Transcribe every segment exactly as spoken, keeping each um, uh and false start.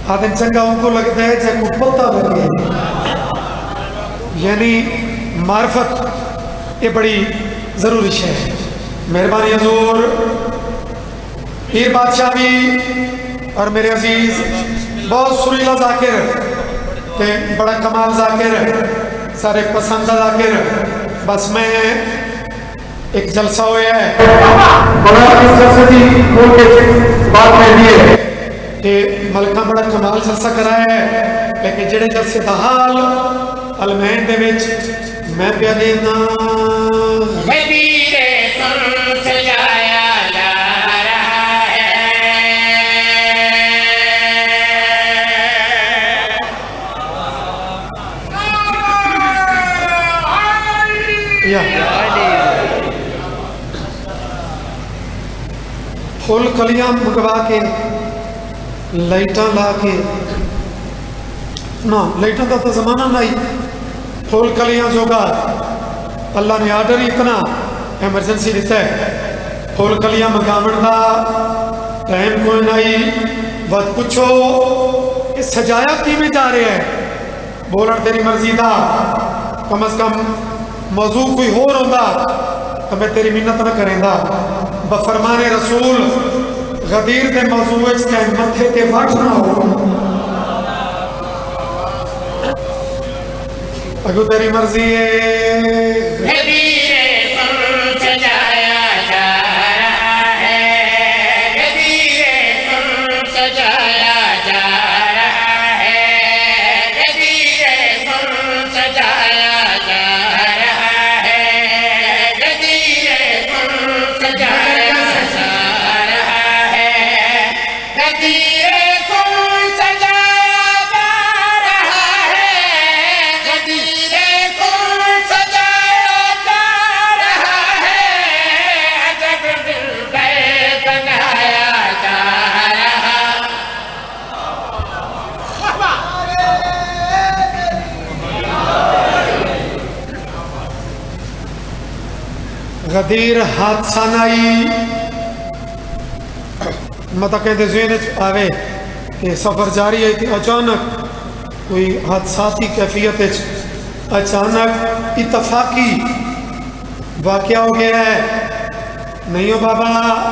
آدم چنگا ان کو لگتا ہے جائے کو پتہ لگے، یعنی معرفت یہ بڑی ضروری ہے۔ مہربانی حضور پیر بادشاہ بھی اور میرے عزیز بہت سریلا ذاکر کہ بڑا کمال ذاکر سارے پسندہ ذاکر، بس میں ایک جلسہ ہویا ہے بڑا اس جلسے کی مول کے بات میں دیئے کہ ملکہ بڑا کمال جلسہ کرایا ہے، لیکن جڑے جلسے دا حال المین دے وچ میں پیا دینا غدیر تم سجایا جا رہا ہے، یا پھول کلیاں مگوا کے لائٹاں لا کے نا لائٹاں تا زمانہ نہیں، پھول کلیاں جو گا اللہ نے آرڈر ہی اتنا ایمرجنسی دیتا ہے، پھول کلیاں مقامن دا ٹائم کوئی نہیں، وقت پچھو کہ سجایا کی میں جا رہے ہیں، بولن تیری مرضی دا، کم از کم موضوع کوئی ہو رہا تو میں تیری منت نہ کریں دا، بفرمان رسول غدیر دے موضوع اس کے متھے تے وقت نہ ہو، اگو تیری مرضی ہے غدیر تم سجایا جا رہا ہے، غدیر تم سجایا جا رہا ہے، غدیر تم سجایا جا رہا ہے، غدیر تم سجایا جا رہا ہے، غدیر تم سجایا جا رہا ہے، غدیر تم سجایا جا رہا ہے، عجب دل پہ بنایا جا رہا ہے۔ غدیر حادثہ نائی مطا کہتے ذہن آوے کہ سفر جاری ہے کہ اچانک کوئی حادثاتی کیفیت اچانک اتفاقی واقعہ ہو گیا ہے، نہیں ہو بابا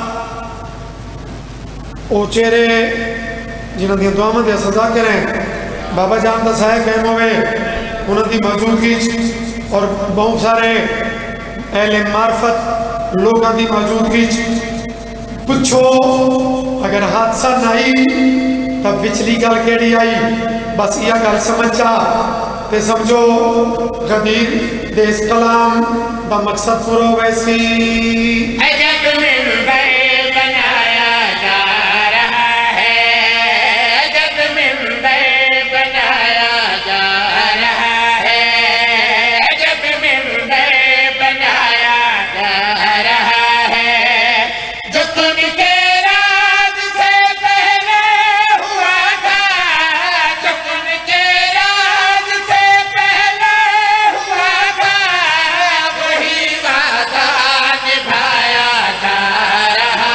او چہرے جنہوں نے دعا دیا سزا کریں بابا جان دا سائے قائم ہوئے انہوں نے موجودگی اور بہت سارے اہل معرفت لوگوں کی موجودگی پوچھو اگر حادثہ نہیں تب وچلی گل کیڑی آئی، بس یہ گل سمجھا تے سمجھو غدیر دے اس کلام دا مقصد پورا ویسی عجب منبر بنایا جا رہا ہے، عجب منبر بنایا جا رہا ہے، عجب منبر بنایا جا رہا ہے، جو تم کے راز سے پہلے ہوا تھا، جو تم کے راز سے پہلے ہوا تھا، وہی وعدہ نبھایا جا رہا۔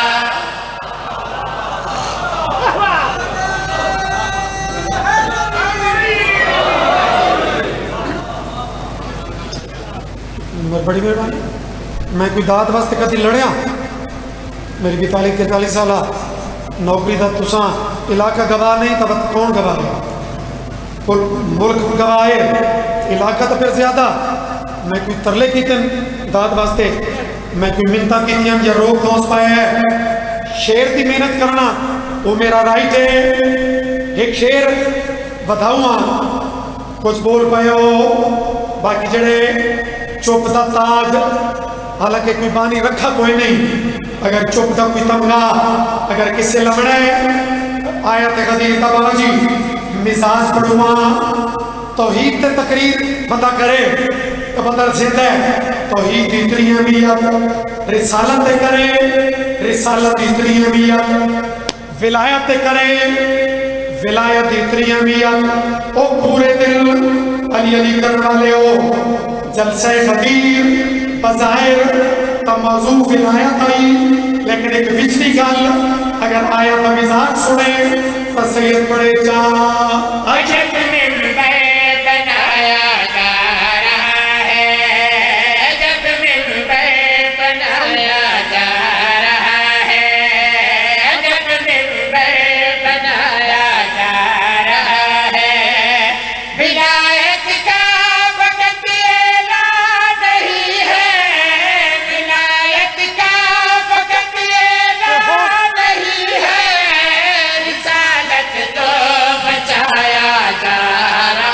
بڑی مہربانی، میں کوئی داد واسطے کدی لڑیا، میری بیتالیس تینتالیس سالہ نوکری دا تساں علاقہ گواہ نہیں تب کون گواہ ہے، ملک گواہ ہے، علاقہ تو پھر زیادہ، میں کوئی ترلے کی تن داد واسطے، میں کوئی منتہ کی تین یا روک دوست پائے ہے، شیر دی محنت کرنا وہ میرا رائٹ ہے، ایک شیر بتاؤں کچھ بول پائے ہو، باقی جڑے چپ دا تاج حالانکہ کوئی بانی رکھا کوئی نہیں، اگر چپ دا کوئی تمغا اگر کسے لمڑے آیت غدیر دا باجی مزاج پڑھواں توحید تے تقریر بندہ کرے تو بندہ زندہ ہے، توحید دی اتنی اہمیت رسالت تے کرے، رسالت دی اتنی اہمیت ولایت تے کرے، ولایت دی اتنی اہمیت او پورے دل علی علی کرنے والے ہو، جلسہ غدیر بظاہر تا موضوع ولایت آئی، لیکن ایک وچلی گل اگر آیا تو مزاج سنے تو سید پڑے جا عجب منبر بنایا جا رہا ہے عجب منبر بنایا جا رہا ہے عجب منبر بنایا جا رہا ہے ولایت کا وقت اعلان نہیں ہے ولایت کا وقت اعلان نہیں ہے رسالت تو بچایا جا رہا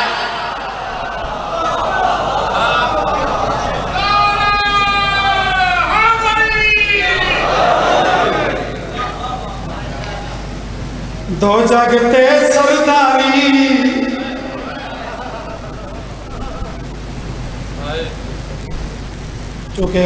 دو جاگتے سرداری چونکہ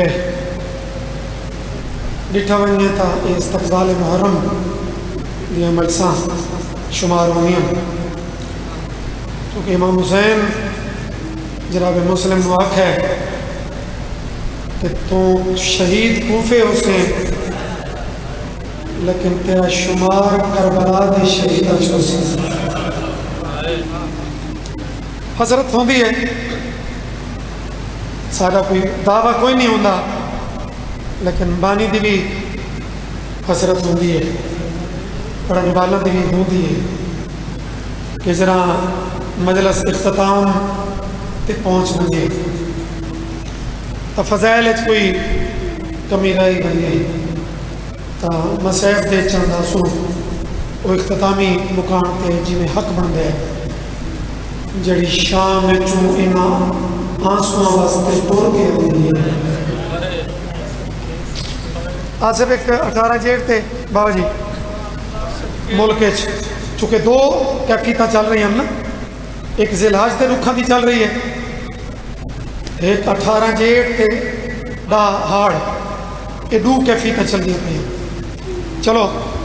ڈٹھا ونیے تھا استقبال محرم یہ مجلساں شمار ہونیاں چونکہ امام حسین جناب مسلم واقع ہے کہ تو شہید کوفے حسین لیکن تیرا شمار کربلا دے شہیدہ چوسی حضرت ہوندی ہے سارا کوئی دعویٰ کوئی نہیں ہوندہ لیکن بانی دی بھی حضرت ہوندی ہے پڑھنے والا دی بھی ہوندی ہے کہ ذرا مجلس اختتام تے پہنچ ہوندی ہے تو فضائل اچھ کوئی کمی رہی بن گئی تا مسیح دے چند آسو وہ اختتامی مقام تے جی میں حق بن دے جڑی شام میں چون اینا آنسوان واسطے ٹور کے ہوئی ہے آج صرف ایک اٹھارہ جیٹ تھے بابا جی ملک چونکہ دو کیفیتاں چل رہی ہیں نا ایک ذیلحاج تے رکھاں دی چل رہی ہے ایک اٹھارہ جیٹ تے دا ہاڑ یہ دو کیفیتاں چل رہی ہیں چلو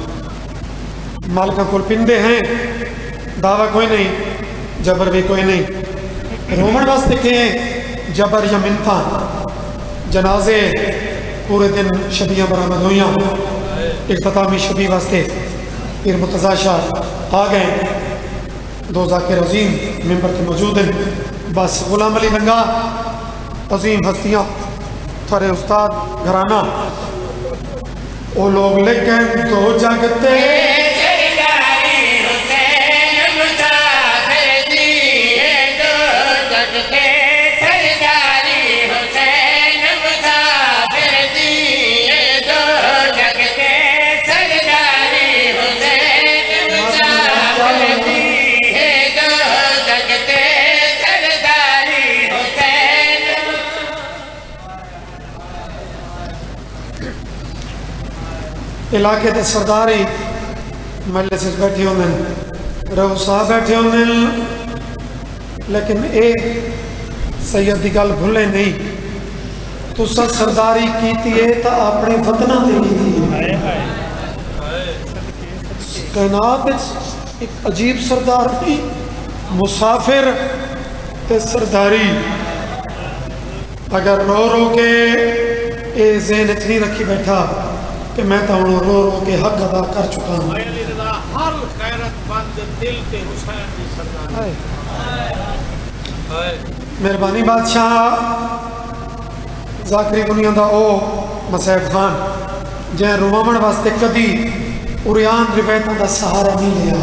مالکہ کل پندے ہیں دعویٰ کوئی نہیں جبر بھی کوئی نہیں رومن واسطے کہ جبر یا منتھا جنازے پورے دن شبیاں برآمد ہوئیاں اختتامی شبی واسطے پھر مرتضیٰ شاہ آ گئے دو ذاکر عظیم ممبر کے موجود ہیں بس غلام علی ننگا عظیم ہستیاں تھوڑے استاد گھرانہ وہ لوگ لیکن تو جاگتے علاقے تے سرداری مجلس بیٹھے ہونے رو صاحب بیٹھے ہونے لیکن اے سید دی گل بھولے نہیں تو سا سرداری کیتی ہے تا اپنے وطنہ دے کیتی ہے کائنات ایک عجیب سردار تھی مسافر تے سرداری اگر رو رو کے اے ذہن اتنی رکھی بیٹھا کہ میں تو انہوں رو رو کے حق ادا کر چکا ہوں ہر غیرت مند دل تے حسین دی سرداری مہربانی بادشاہ ذاکری دنیا دا او مسیح خان جہاں روامن واسطے کدی اریان روایتوں دا سہارا نہیں لیا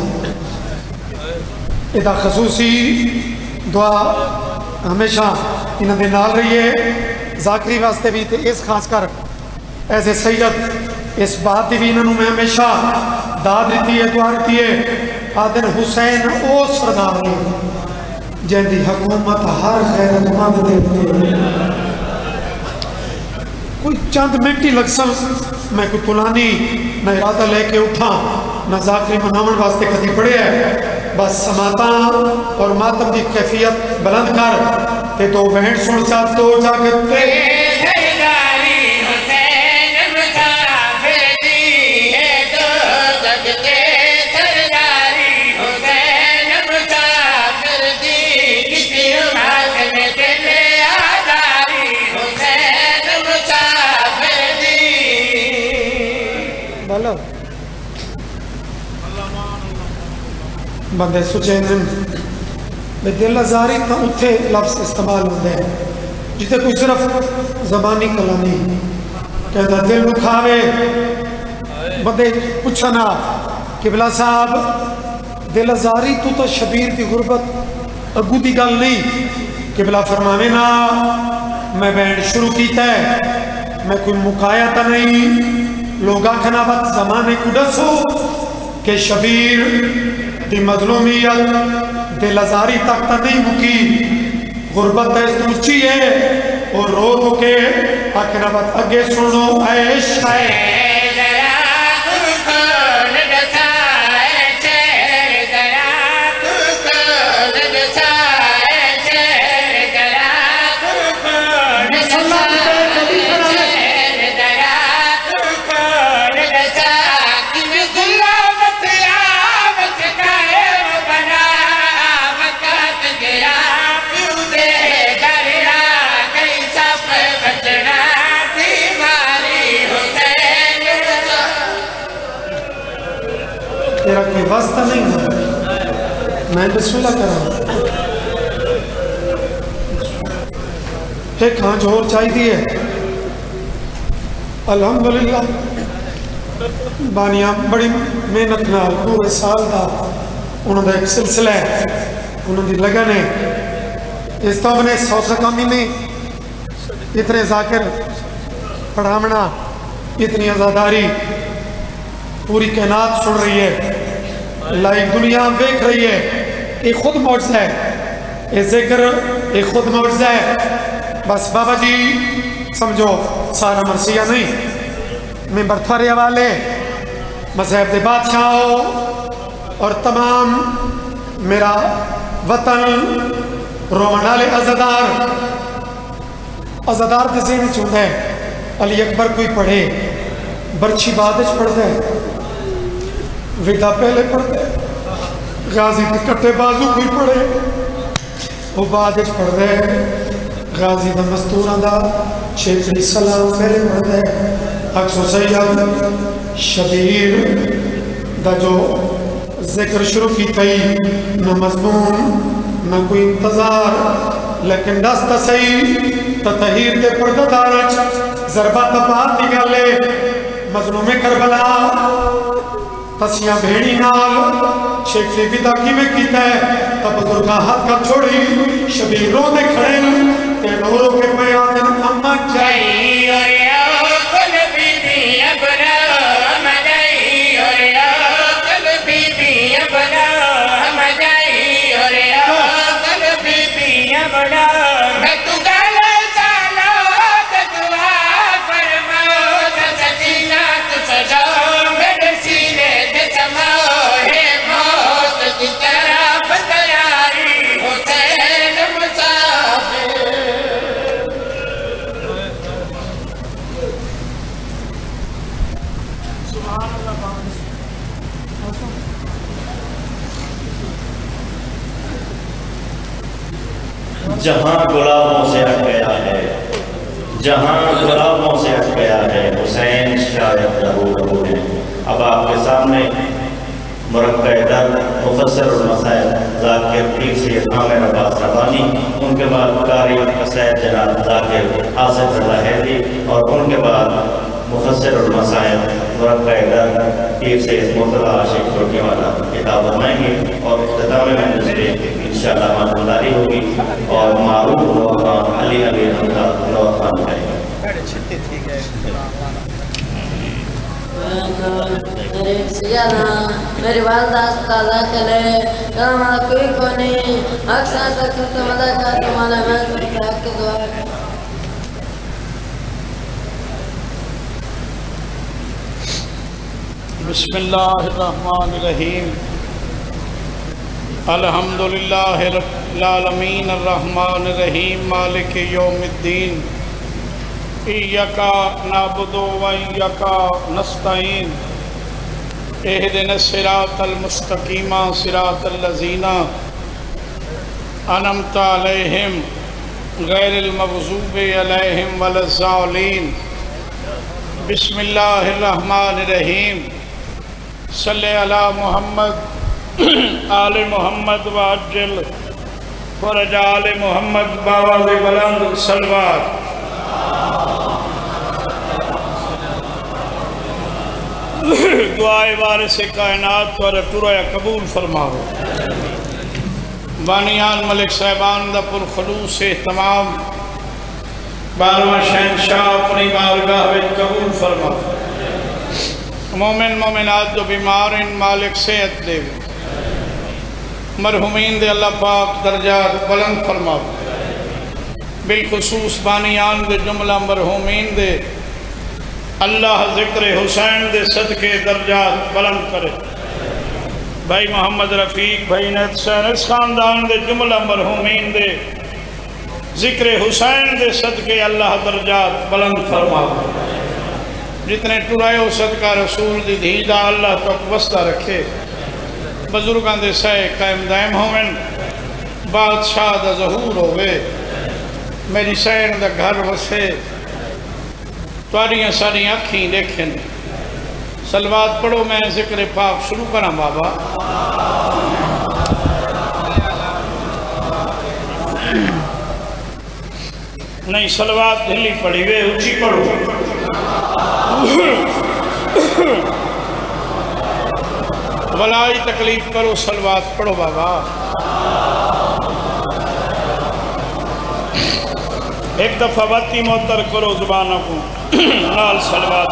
ادا خصوصی دعا ہمیشہ انہوں نے نال رہی ہے ذاکری واسطے بھی تے اس خاص کر ایسے سید اس بات دی بھی انہوں میں ہمیشہ داد رہتی ہے دعا رہتی ہے آدن حسین او سردار ہے جن دی حکومت ہر غیرت مند دیتے کوئی چند منٹی لگسل میں کوئی پلانی نہ ارادہ لے کے اٹھا نہ ذاکری منامن واسطے کدی پڑے ہے بس سماتا اور ماتم دی کیفیت بلند کر تے تو بہن سن چاہ تو جاگتے بندے سوچے بے دل ازاری تا اتھے لفظ استعمال ہوتے ہیں جتے کوئی صرف زبانی کلامی کہتا دل مکھاوے بندے پوچھنا قبلہ صاحب دل ازاری تو تا شبیر دی غربت اگو دی گل نہیں قبلہ فرمانے نا میں بینڈ شروع کیتا ہے میں کوئی مکایا تا نہیں لوگا کھنابت زمانے کو ڈسو کہ شبیر دی مظلومیت دل ازاری تک تا نہیں مکی غربت اس اچھی ہے اور رو رو کے کھنابت اگے سنو عیش ہے تیرا کوئی واسطہ نہیں ہے میں بسم اللہ کر رہا ہوں ایک ہاں جو اور چاہی دی ہے الحمدللہ بانیاں بڑی محنت نال پورے سال دا انہوں نے ایک سلسلہ ہے انہوں نے لگن ہے اس تو اپنے سوچا کامی میں اتنے ذاکر پڑھامنا اتنی ازاداری پوری کائنات سن رہی ہے لائک دنیا دیکھ رہی ہے یہ خود معجزہ ہے یہ ذکر یہ خود معجزہ ہے بس بابا جی سمجھو سارا مرثیہ نہیں میں برتھارے والے مذہب دے بادشاہوں اور تمام میرا وطن رومنالے عزدار عزدار دے ذہن چونتا ہے علی اکبر کوئی پڑھے برچی بادش پڑھ دے ویدہ پہلے پڑھ دے غازی کے کٹے بازو کوئی پڑھے وہ بادش پڑھ دے غازی دا مستوران دا شیخ سلام پہلے پڑھ دے اکسو سید شبیر دا جو ذکر شروع کی تئی نہ مضمون نہ کوئی انتظار لیکن دست سی تطہیر دے پردہ دارج ضربہ تپات دی گلے مظلوم کربلا تسیاں بھیڑی نال شیخ لیفیدہ کی میں کیتا ہے تب بزرگاں ہاتھ کا چھوڑی شبیر رو دے کھڑے تے نوروں کے پیادن اما جائی اور یا قلبی بھی ابنا ہم جائی اور یا قلبی بھی ابنا ہم جائی اور یا قلبی بھی ابنا میں تو گالا چالا تدعا فرماؤ سسجینا تو سجا میرے سینے دے سماؤ ہے موت کی طرف تیاری حسین مسافر جہاں گلابوں سے ہٹ گیا ہے جہاں گلابوں سے ہٹ گیا ہے حسین شاید لہو لہو ہے اب آپ کے سامنے مرقع در مفسر المسائل ذاکر پیر سید عامر عباس ربانی ان کے بعد قاری قصید جناب ذاکر آصف رضا حیدی اور ان کے بعد مفسر المسائل مرقع در پیر سید مرتضی عاشق چھوٹی والا کتاب فرمائیں گے اور اختتام میں دوسرے انشاءاللہ مانداری ہوگی اور معروف نور خان علی امیر حمدہ نور خان کریں گے میرے سیانا میری والدہ استاذہ کلے کاما کوئی کو نہیں اکثر تک تو مدہ کا تمہارا میں کرتا ہے کہ دعا ہے بسم اللہ الرحمن الرحیم الحمدللہ رب العالمین الرحمن الرحیم مالک یوم الدین ایاکا نعبد و ایاکا نستعین اہدنا الصراط المستقیم صراط الذین انعمت علیہم غیر المغضوب علیہم ولا الضالین بسم اللہ الرحمن الرحیم صلی علی محمد آل محمد واجل فرج آل محمد باواز بلند سلوات دعائے وارث کائنات پر ٹریا قبول فرماؤ بانیان ملک صاحبان دا پر خلوص اہتمام بارواں شہنشاہ اپنی بارگاہ وچ قبول فرماؤ مومن مومنات جو بیمار ان مالک صحت دے مرحومین دے اللہ پاک درجات بلند فرماؤ بالخصوص بانیان دے جملہ مرحومین دے اللہ ذکر حسین دے صدقے درجات بلند کرے بھائی محمد رفیق بھائی نیت حسین اس خاندان دے جملہ مرحومین دے ذکر حسین دے صدقے اللہ درجات بلند فرماؤ جتنے ٹرائے ہو صدقہ رسول دی دھیدہ اللہ تک وسطہ رکھے بزرگاں دے سائے قائم دائم ہوئن بادشاہ دا ظہور ہوئے میری سائن دا گھر وسے تواریاں ساری آنکھیں دیکھیں سلوات پڑھو میں ذکر پاک شروع کرنا بابا نہیں سلوات دھلی پڑھی وے اچھی پڑھو ولائی تکلیف کرو سلوات پڑھو بابا ایک دفعہ باتی موتر کرو زبانوں کو نال سلوات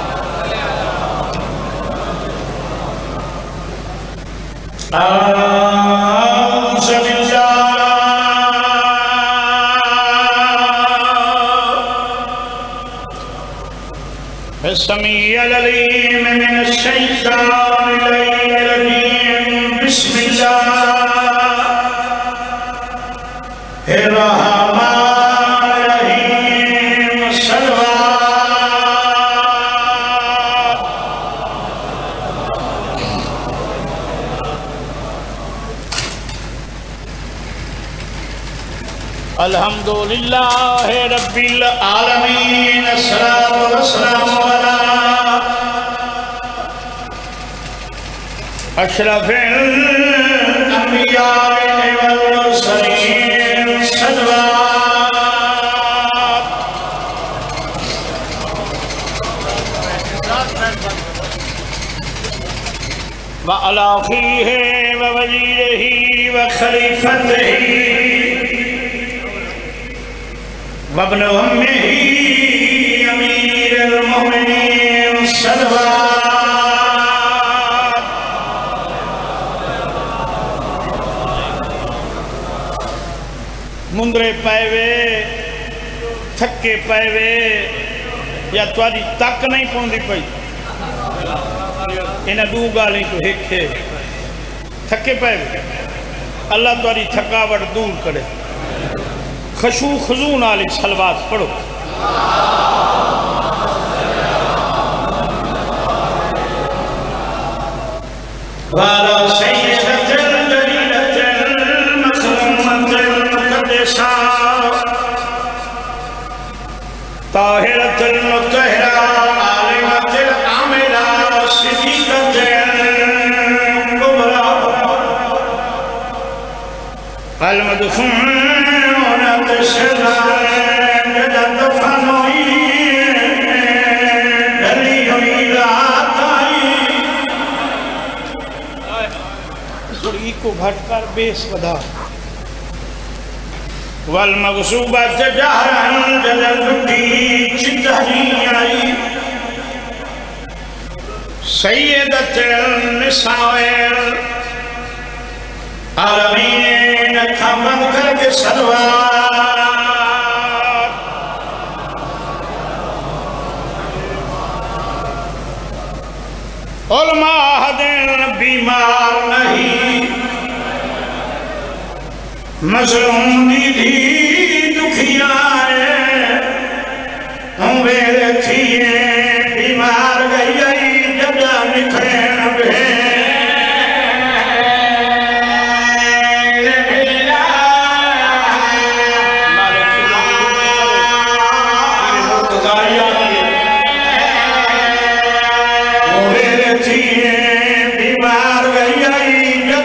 آؤز باللہ السمیع العلیم من الشیطان الرجیم بسم اللہ الرحمن الرحیم صلوات الحمدللہ رب العالمین الصلاة والسلام علی اشرف الانبیاء والمرسلین صلوات وعلی اخیہ ووزیرہ وخلیفتہ وابن امہ امیر المؤمنین صلوات مندرے پائے وے تھکے پائے وے یا تواری تک نہیں پوندی پئی انہیں دو گالیں تو ہکھے تھکے پائے وے اللہ تواری تھکاوٹ دور کرے خشوع خضوع نالی سلوات پڑھو وَعَلَى سَيِّدَةِ الْجَلِيلَةِ الْمَخْمُومَةِ الْمُقَدِّسَةِ طَاهِرَةِ الْمُطَّهِرَةِ عَالِمَةِ الْعَامِلَةِ صِدِيقَةِ الْكُبْرَى الْمَدْفُونَةِ کو گھٹ کر بیس ودا والمغصوبات جہران جلل بٹی چتہری آئی سیدت النساء عالمین کھمن کر کے سلوات علماء دن بیمار نہیں مظلوم دی دی دکھیائے ہم ویرے تھیے بیمار گئی گئی جب نکھرین بے بیمار گئی گئی جب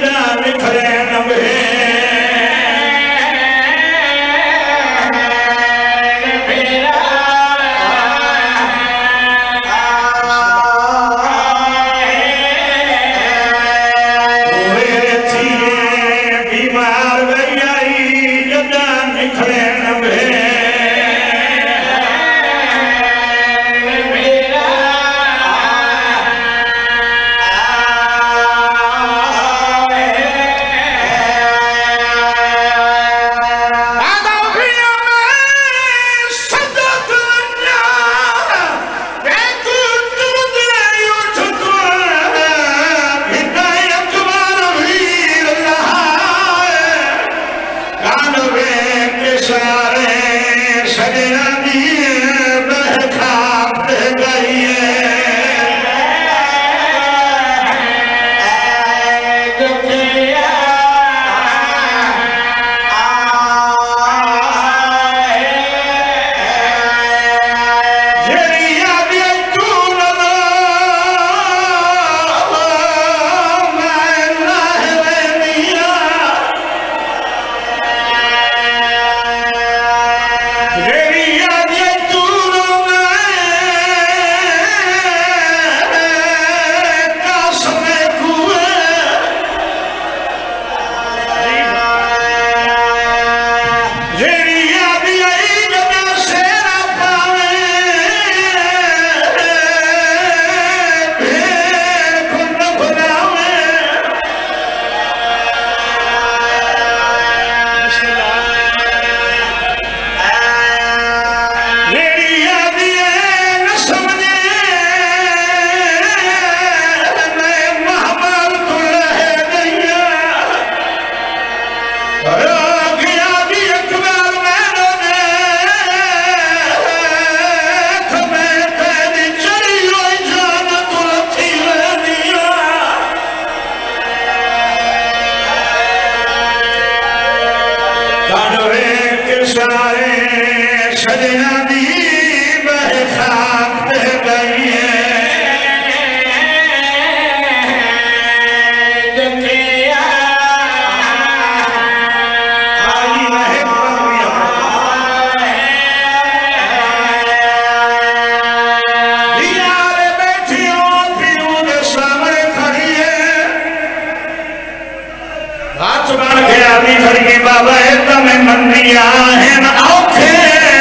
ہاتھ بڑھ کے آدھی کھڑی بابا ایدم مندیا ہیں آنکھیں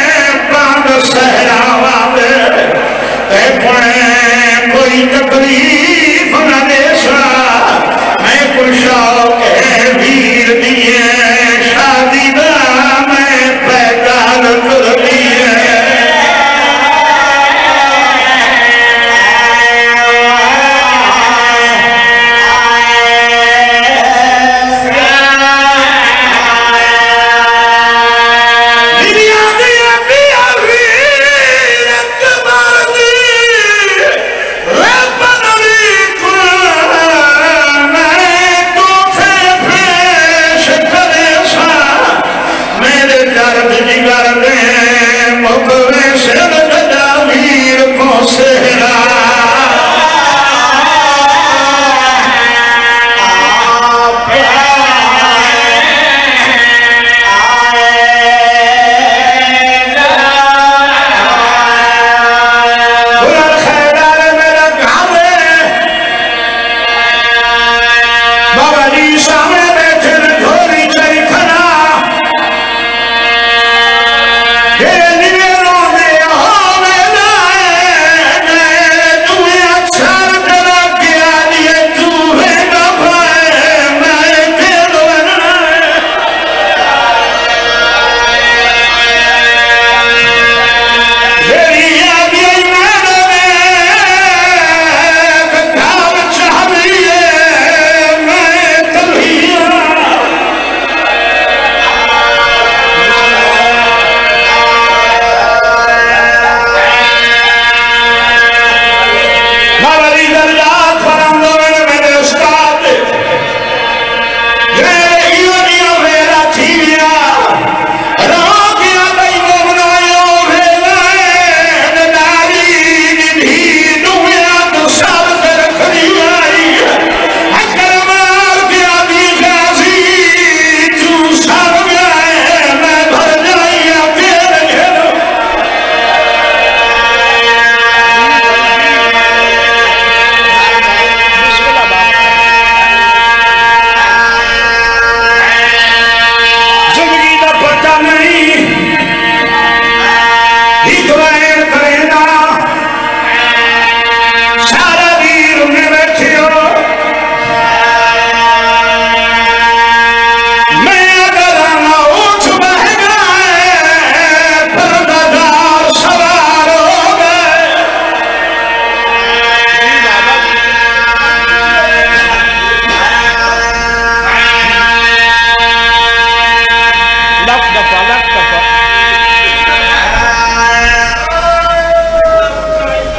باندھ سہراوا دے اے پڑھیں کوئی تکلیف نہ دیشا میں کچھ شوق ہے ویر دیئے شادی دا میں پیدال کر دیئے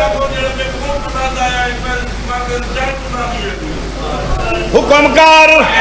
حکم کار